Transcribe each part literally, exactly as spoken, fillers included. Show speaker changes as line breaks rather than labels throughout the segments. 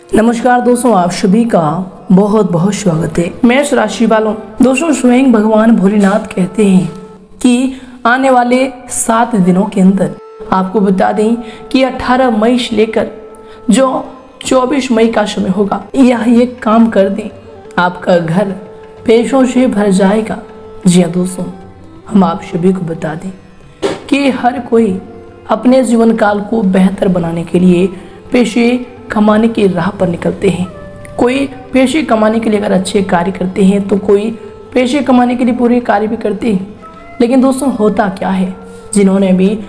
नमस्कार दोस्तों, आप सभी का बहुत बहुत स्वागत है। मेष राशि वालों, दोस्तों स्वयं भगवान भोलेनाथ कहते हैं कि आने वाले सात दिनों के अंदर आपको बता दें कि अठारह मई से लेकर जो चौबीस मई का समय होगा, यह एक काम कर दें, आपका घर पैसों से भर जाएगा। जी हाँ दोस्तों, हम आप सभी को बता दें कि हर कोई अपने जीवन काल को बेहतर बनाने के लिए पैसे कमाने की राह पर निकलते हैं। कोई पैसे कमाने के लिए अगर अच्छे कार्य करते हैं तो कोई पैसे कमाने के लिए पूरे कार्य भी करते हैं। लेकिन दोस्तों होता क्या है, जिन्होंने भी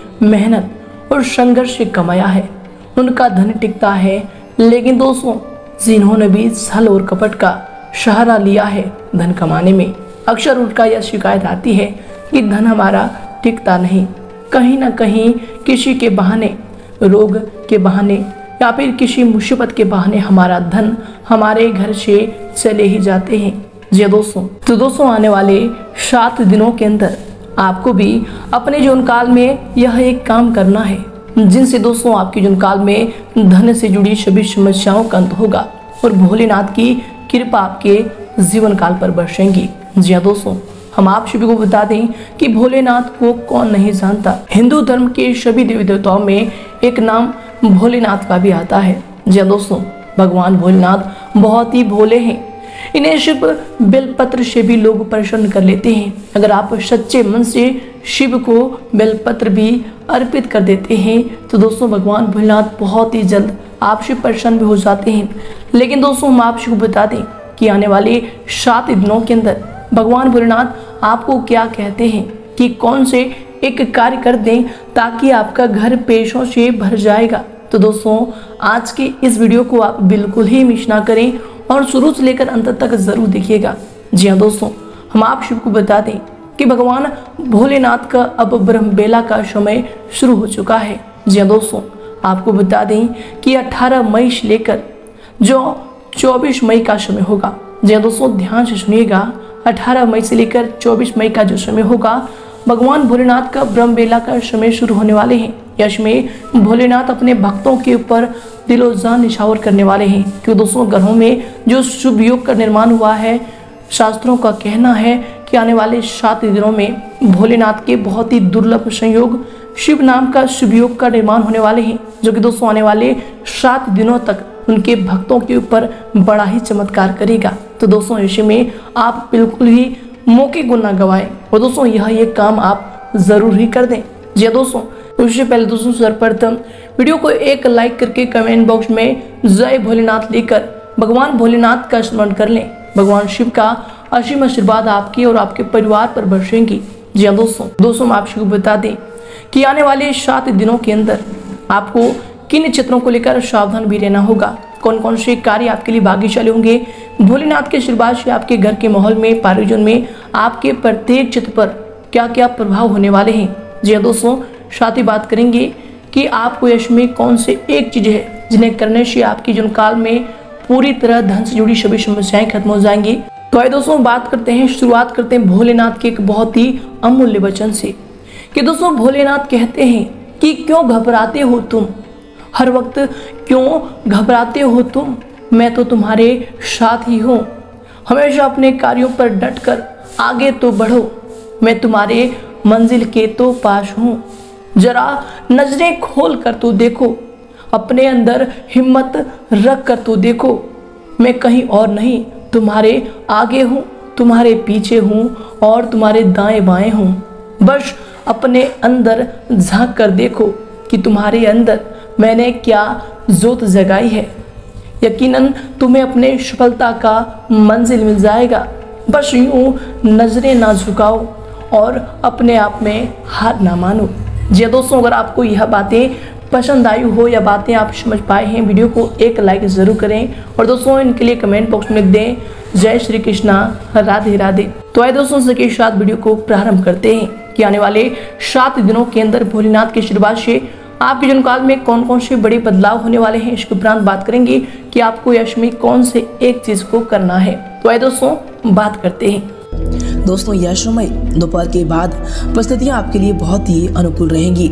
मेहनत और संघर्ष से कमाया है उनका धन टिकता है। लेकिन दोस्तों जिन्होंने भी छल और कपट का सहारा लिया है धन कमाने में, अक्सर उनका यह शिकायत आती है कि धन हमारा टिकता नहीं। कहीं ना कहीं किसी के बहाने, रोग के बहाने या फिर किसी मुसीबत के बहाने हमारा धन हमारे घर से चले ही जाते हैं। जी दोस्तों, तो दोस्तों आने वाले सात दिनों के अंदर आपको भी अपने जीवन काल में यह एक काम करना है, जिनसे दोस्तों आपके जीवन काल में धन से जुड़ी सभी समस्याओं का अंत होगा और भोलेनाथ की कृपा आपके जीवन काल पर बरसेंगी। जी हाँ दोस्तों, हम आप सभी को बता दें कि भोलेनाथ को कौन नहीं जानता। हिंदू धर्म के सभी देवी देवताओं में एक नाम भोलेनाथ का भी आता है। जी हाँ दोस्तों, भगवान भोलेनाथ बहुत ही भोले हैं। इन्हें शिव बेलपत्र से भी लोग प्रसन्न कर लेते हैं। अगर आप सच्चे मन से शिव को बेलपत्र भी अर्पित कर देते हैं तो दोस्तों भगवान भोलेनाथ बहुत ही जल्द आपसे प्रसन्न भी हो जाते हैं। लेकिन दोस्तों हम आपको बता दें कि आने वाले सात दिनों के अंदर भगवान भोलेनाथ आपको क्या कहते हैं कि कौन से एक कार्य कर दें ताकि आपका घर पैसों से भर जाएगा। तो दोस्तों आज की इस वीडियो को आप बिल्कुल ही मिस ना करें और शुरू से लेकर अंत तक जरूर देखिएगा। जी हाँ दोस्तों, हम आप सबको बता दें कि भगवान भोलेनाथ का अब ब्रह्म बेला का समय शुरू हो चुका है। जी हाँ दोस्तों, आपको बता दें कि अठारह मई से लेकर जो चौबीस मई का समय होगा। जी हाँ दोस्तों, ध्यान से सुनिएगा, अठारह मई से लेकर चौबीस मई का जो समय होगा, भगवान भोलेनाथ का ब्रह्म बेला का समय शुरू होने वाले हैं। यश में भोलेनाथ अपने भक्तों के ऊपर दिलो जान निछावर करने वाले हैं। क्यों दोस्तों, ग्रहों में जो शुभ योग का निर्माण हुआ है, शास्त्रों का कहना है कि आने वाले सात दिनों में भोलेनाथ के बहुत ही दुर्लभ संयोग शिव नाम का शुभ योग का निर्माण होने वाले हैं, जो कि दोस्तों आने वाले सात दिनों तक उनके भक्तों के ऊपर बड़ा ही चमत्कार करेगा। तो दोस्तों ऐसे में आप बिल्कुल ही मौके को ना गवाएं और दोस्तों यह एक काम आप जरूर ही कर दें। जी दोस्तों, उससे पहले दोस्तों सर्वप्रथम वीडियो को एक लाइक करके कमेंट बॉक्स में जय भोलेनाथ लिखकर भगवान भोलेनाथ का स्मरण कर लें। भगवान शिव का असीम आशीर्वाद आपके और आपके परिवार पर बरसेंगी। जी हाँ दोस्तों दोस्तों हम आपको बता दें कि आने वाले सात दिनों के अंदर आपको किन क्षेत्रों को लेकर सावधान भी रहना होगा, कौन कौन से कार्य आपके लिए भाग्यशाली होंगे। भोलेनाथ के आशीर्वाद से आपके घर के माहौल में, पारिजन में, आपके प्रत्येक क्षेत्र पर क्या क्या प्रभाव होने वाले हैं। जी हाँ दोस्तों, साथ ही बात करेंगे कि आपको यश में कौन से एक चीज है जिन्हें करने से आपके जीवन काल में पूरी तरह धन से जुड़ी सभी समस्याएं खत्म हो जाएंगी। तो आइए दोस्तों बात करते हैं, शुरुआत करते हैं भोलेनाथ के एक बहुत ही अमूल्य वचन से कि दोस्तों भोलेनाथ कहते हैं कि क्यों घबराते हो तुम, हर वक्त क्यों घबराते हो तुम, मैं तो तुम्हारे साथ ही हूँ। हमेशा अपने कार्यों पर डटकर आगे तो बढ़ो, मैं तुम्हारे मंजिल के तो पास हूँ। जरा नजरें खोल कर तो देखो, अपने अंदर हिम्मत रख कर तो देखो, मैं कहीं और नहीं तुम्हारे आगे हूँ, तुम्हारे पीछे हूँ और तुम्हारे दाएं बाएं हूँ। बस अपने अंदर झांक कर देखो कि तुम्हारे अंदर मैंने क्या जोत जगाई है। यकीनन तुम्हें अपने सफलता का मंजिल मिल जाएगा। बस यूं नजरें ना झुकाओ और अपने आप में हार ना मानो। जी दोस्तों, अगर आपको यह बातें पसंद आई हो या बातें आप समझ पाए हैं, वीडियो को एक लाइक जरूर करें और दोस्तों इनके लिए कमेंट बॉक्स में दें जय श्री कृष्णा, राधे राधे। तो आइए दोस्तों इसके साथ वीडियो को प्रारंभ करते हैं कि आने वाले सात दिनों के अंदर भोलेनाथ के आशीर्वाद से आपके जीवन काल में कौन कौन से बड़े बदलाव होने वाले हैं। इसके उपरांत बात करेंगे कि आपको यश में कौन से एक चीज को करना है। तो आइए दोस्तों बात करते हैं।
दोस्तों यह समय दोपहर के बाद परिस्थितियां आपके लिए बहुत ही अनुकूल रहेंगी।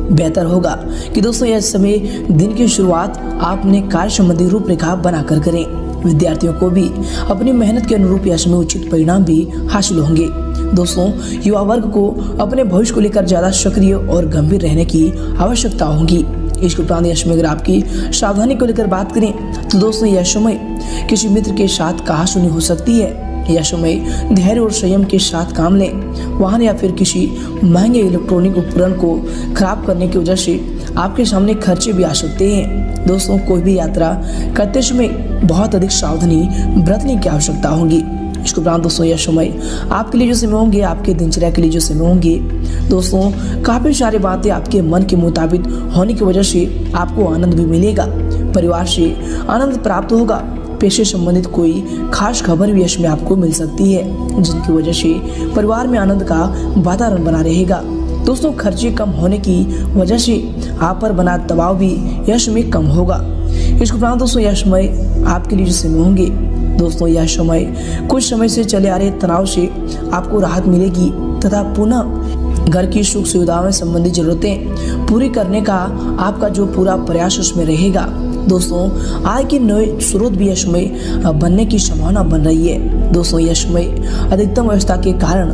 बेहतर होगा कि दोस्तों यह समय दिन की शुरुआत आपने कार्य संबंधी रूपरेखा बनाकर करें। विद्यार्थियों को भी अपनी मेहनत के अनुरूप यश में उचित परिणाम भी हासिल होंगे। दोस्तों युवा वर्ग को अपने भविष्य को लेकर ज्यादा सक्रिय और गंभीर रहने की आवश्यकता होगी। इसके उपरांत यश में अगर आपकी सावधानी को लेकर बात करें तो दोस्तों यह समय किसी मित्र के साथ कहासुनी हो सकती है। यह समय धैर्य और संयम के साथ काम लें। वाहन या फिर किसी महंगे इलेक्ट्रॉनिक उपकरण को खराब करने की वजह से आपके सामने खर्चे भी आ सकते हैं। दोस्तों कोई भी यात्रा करते समय बहुत अधिक सावधानी बरतने की आवश्यकता होगी। इसके उपरांत दोस्तों यह समय आपके लिए जो समय होंगे, आपके दिनचर्या के लिए जो समय होंगे, दोस्तों काफी सारी बातें आपके मन के मुताबिक होने की वजह से आपको आनंद भी मिलेगा। परिवार से आनंद प्राप्त होगा। पेशे संबंधित कोई खास खबर भी यश में आपको मिल सकती है, जिनकी वजह से परिवार में आनंद का वातावरण बना रहेगा। दोस्तों खर्चे कम होने की वजह से आप पर बना दबाव भी यश में कम होगा। इसके उपरांत दोस्तों यह समय आपके लिए जो समय होंगे, दोस्तों यह समय कुछ समय से चले आ रहे तनाव से आपको राहत मिलेगी तथा पुनः घर की सुख सुविधाओं से संबंधित जरूरतें पूरी करने का आपका जो पूरा प्रयास उसमें रहेगा। दोस्तों आय के नए स्रोत भी यह समय बनने की संभावना बन रही है। दोस्तों यह समय अधिकतम व्यवस्था के कारण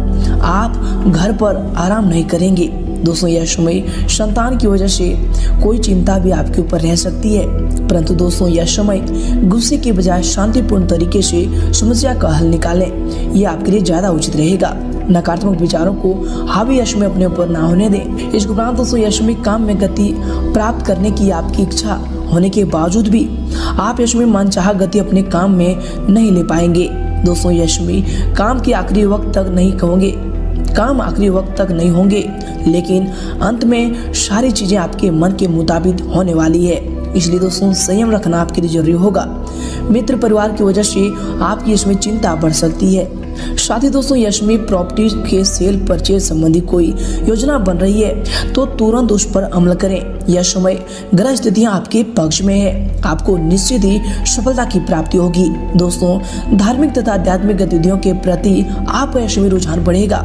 आप घर पर आराम नहीं करेंगे। दोस्तों यह समय संतान की वजह से कोई चिंता भी आपके ऊपर रह सकती है, परंतु दोस्तों यह समय गुस्से के बजाय शांतिपूर्ण तरीके से समस्या का हल निकालें, यह आपके लिए ज्यादा उचित रहेगा। नकारात्मक विचारों को हावी यश में अपने ऊपर ना होने दें। इसके उपरांत दोस्तों यश में काम में गति प्राप्त करने की आपकी इच्छा होने के बावजूद भी आप यश में मनचाहा गति अपने काम में नहीं ले पाएंगे। दोस्तों यश में काम के आखिरी वक्त तक नहीं कहोगे काम आखिरी वक्त तक नहीं होंगे, लेकिन अंत में सारी चीजें आपके मन के मुताबिक होने वाली है। इसलिए दोस्तों संयम रखना आपके लिए जरूरी होगा। मित्र परिवार की वजह से आपकी इसमें चिंता बढ़ सकती है। साथ ही दोस्तों यश में प्रॉपर्टी के सेल परचेज संबंधी कोई योजना बन रही है तो तुरंत उस पर अमल करें। यह समय ग्रह स्थितियां आपके पक्ष में है, आपको निश्चित ही सफलता की प्राप्ति होगी। दोस्तों धार्मिक तथा आध्यात्मिक गतिविधियों के प्रति आपका यश में रुझान बढ़ेगा,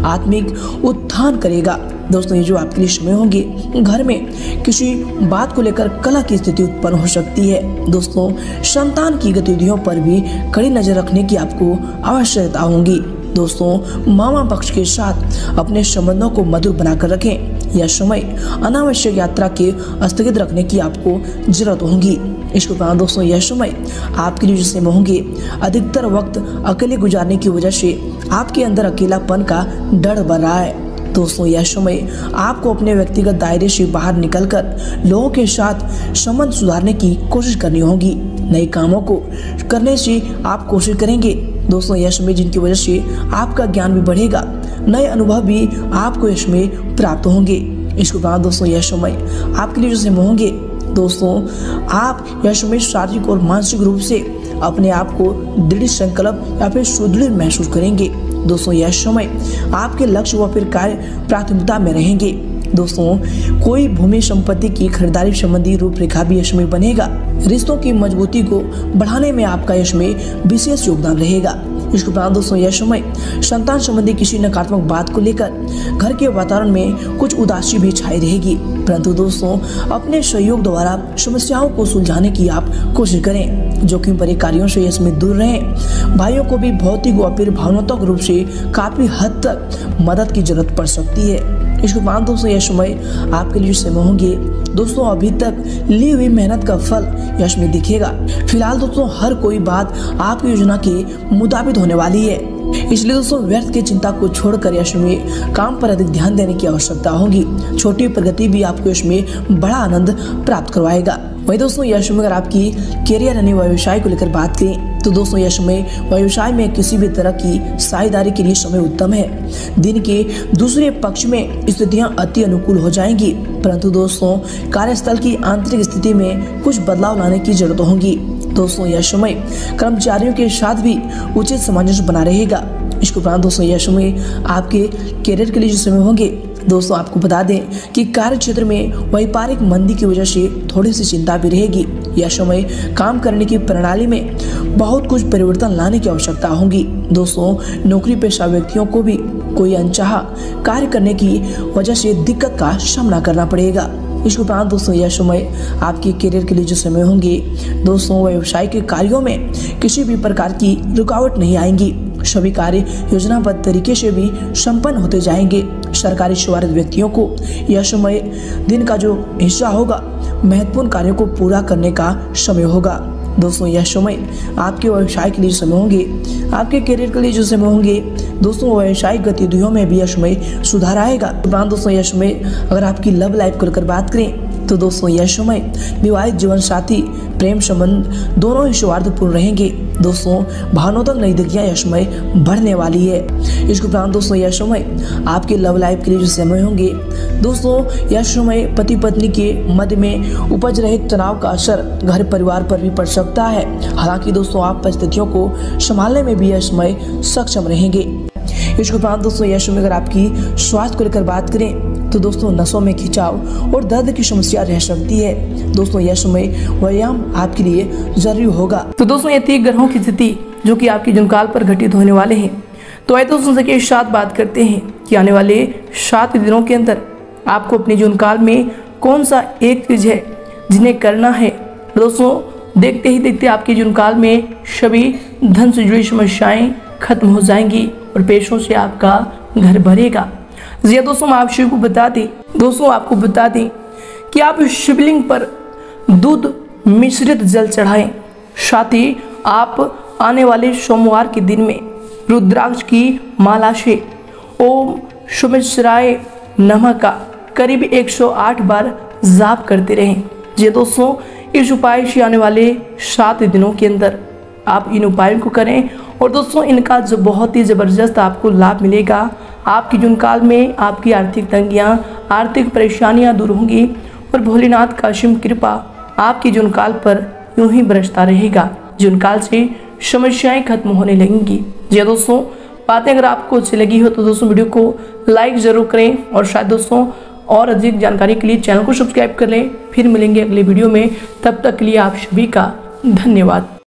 आत्मिक उत्थान करेगा। दोस्तों ये जो आपके लिए समय होंगे, घर में किसी बात को लेकर कलह की स्थिति उत्पन्न हो सकती है। दोस्तों संतान की गतिविधियों पर भी कड़ी नजर रखने की आपको आवश्यकता होगी। दोस्तों मामा पक्ष के साथ अपने संबंधों को मधुर बनाकर रखें। यह समय अनावश्यक यात्रा के स्थगित रखने की आपको जरूरत होगी। इसके उपरांत दोस्तों यह समय आपके लिए जो समय होंगे, अधिकतर वक्त अकेले गुजारने की वजह से आपके अंदर अकेलापन का डर बढ़ रहा है। दोस्तों यह समय आपको अपने व्यक्तिगत दायरे से बाहर निकलकर लोगों के साथ संबंध सुधारने की कोशिश करनी होगी। नए कामों को करने से आप कोशिश करेंगे। दोस्तों यह समय जिनकी वजह से आपका ज्ञान भी बढ़ेगा, नए अनुभव भी आपको यश में प्राप्त होंगे। इसके बाद दोस्तों यह समय आपके लिए जो समय होंगे, दोस्तों आप यह समय शारीरिक और मानसिक रूप से अपने आप को दृढ़ संकल्प या फिर सुदृढ़ महसूस करेंगे। दोस्तों यह समय आपके लक्ष्य व फिर कार्य प्राथमिकता में रहेंगे। दोस्तों कोई भूमि संपत्ति की खरीदारी संबंधी रूपरेखा भी यश में बनेगा। रिश्तों की मजबूती को बढ़ाने में आपका यश में विशेष योगदान रहेगा। इसके उपरांत दोस्तों यह समय संतान संबंधी किसी नकारात्मक बात को लेकर घर के वातावरण में कुछ उदासी भी छाई रहेगी, परंतु दोस्तों अपने सहयोग द्वारा समस्याओं को सुलझाने की आप कोशिश करें। जोखिम भरे कार्यों से इसमें दूर रहें। भाइयों को भी भौतिक व फिर भावनात्मक रूप से काफी हद तक मदद की जरूरत पड़ सकती है। इसके बाद दोस्तों यह समय आपके लिए समय होंगे, दोस्तों अभी तक ली हुई मेहनत का फल यश में दिखेगा। फिलहाल दोस्तों हर कोई बात आपकी योजना के मुताबिक होने वाली है, इसलिए दोस्तों व्यर्थ की चिंता को छोड़कर यश में काम पर अधिक ध्यान देने की आवश्यकता होगी। छोटी प्रगति भी आपको यश में बड़ा आनंद प्राप्त करवाएगा। वही दोस्तों यश में अगर आपकी करियर यानी व्यवसाय को लेकर बात करें तो दोस्तों यश में व्यवसाय में किसी भी तरह की साझेदारी के लिए समय उत्तम है। दिन के दूसरे पक्ष में स्थितियां अति अनुकूल हो जाएंगी, परंतु दोस्तों कार्यस्थल की आंतरिक स्थिति में कुछ बदलाव लाने की जरूरत होगी। दोस्तों यह समय कर्मचारियों के साथ भी उचित सामंजस्य बना रहेगा। इसके उपरांत दोस्तों यह समय आपके करियर के लिए जो समय होंगे, दोस्तों आपको बता दें कि कार्य क्षेत्र में व्यापारिक मंदी की वजह से थोड़ी सी चिंता भी रहेगी। यह समय काम करने की प्रणाली में बहुत कुछ परिवर्तन लाने की आवश्यकता होगी। दोस्तों नौकरी पेशा व्यक्तियों को भी कोई अनचाहा कार्य करने की वजह से दिक्कत का सामना करना पड़ेगा। इसके उपरांत दोस्तों यह समय आपके करियर के लिए जो समय होंगे दोस्तों, व्यवसायिक कार्यों में किसी भी प्रकार की रुकावट नहीं आएंगी। सभी कार्य योजनाबद्ध तरीके से भी संपन्न होते जाएंगे। सरकारी सेवारत व्यक्तियों को यह समय दिन का जो हिस्सा होगा महत्वपूर्ण कार्यों को पूरा करने का समय होगा। दोस्तों यह समय आपके व्यवसाय के लिए समय होंगे, आपके करियर के लिए जो समय होंगे दोस्तों, व्यवसायिक गतिविधियों में भी यह समय सुधार आएगा। दोस्तों यह समय अगर आपकी लव लाइफ को लेकर बात करें तो दोस्तों यह समय विवाहित जीवन साथी प्रेम संबंध दोनों ही सौहार्दपूर्ण रहेंगे। दोस्तों भावनात्मक नजदीकियां यह समय बढ़ने वाली है। इसके उपरांत दोस्तों यह समय आपके लव लाइफ के लिए जो समय होंगे दोस्तों, यह समय पति पत्नी के मध्य में उपज रहे तनाव का असर घर परिवार पर भी पड़ सकता है। हालांकि दोस्तों आप परिस्थितियों को संभालने में भी यह समय सक्षम रहेंगे। इसके उपरांत दोस्तों यह समय अगर आपकी स्वास्थ्य को लेकर बात करें तो दोस्तों नसों में खिंचाव और दर्द की समस्या रह सकती है। दोस्तों यह समय व्यायाम आपके लिए जरूरी होगा। तो दोस्तों ये तीन ग्रहों की स्थिति जो कि आपके जुनकाल पर घटित होने वाले हैं। तो आइए दोस्तों से के साथ बात करते हैं कि आने वाले सात दिनों के अंदर आपको अपने जुनकाल में कौन सा एक चीज है जिन्हें करना है। दोस्तों देखते ही देखते आपके जुनकाल में सभी धन से जुड़ी समस्याएं खत्म हो जाएंगी और पैसों से आपका घर भरेगा। जी दोस्तों मैं आप शिव को बता दें दोस्तों आपको बता दें कि आप शिवलिंग पर दूध मिश्रित जल चढ़ाएं। साथ ही आप आने वाले सोमवार के दिन में रुद्राक्ष की माला से ओम सुमेश्वराय नमः का करीब एक सौ आठ बार जाप करते रहें। जी दोस्तों इस उपाय से आने वाले सात दिनों के अंदर आप इन उपायों को करें और दोस्तों इनका जो बहुत ही ज़बरदस्त आपको लाभ मिलेगा। आपकी जुनकाल में आपकी आर्थिक तंगियां आर्थिक परेशानियां दूर होंगी और भोलेनाथ का असीम कृपा आपकी जुनकाल पर यूं ही बरसता रहेगा। जुनकाल से समस्याएं खत्म होने लगेंगी। जी दोस्तों बातें अगर आपको अच्छी लगी हो तो दोस्तों वीडियो को लाइक ज़रूर करें और शायद दोस्तों और अधिक जानकारी के लिए चैनल को सब्सक्राइब कर लें। फिर मिलेंगे अगले वीडियो में, तब तक के लिए आप सभी का धन्यवाद।